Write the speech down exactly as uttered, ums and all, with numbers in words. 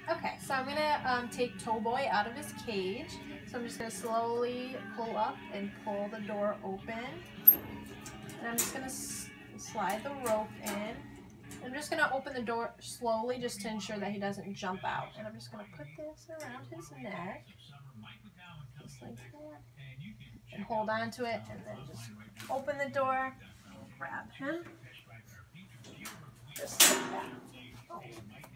Okay, so I'm gonna um, take Towboy out of his cage. So I'm just gonna slowly pull up and pull the door open. And I'm just gonna s slide the rope in. I'm just gonna open the door slowly just to ensure that he doesn't jump out. And I'm just gonna put this around his neck, just like that, and hold on to it, and then just open the door, grab him, just like that. Oh.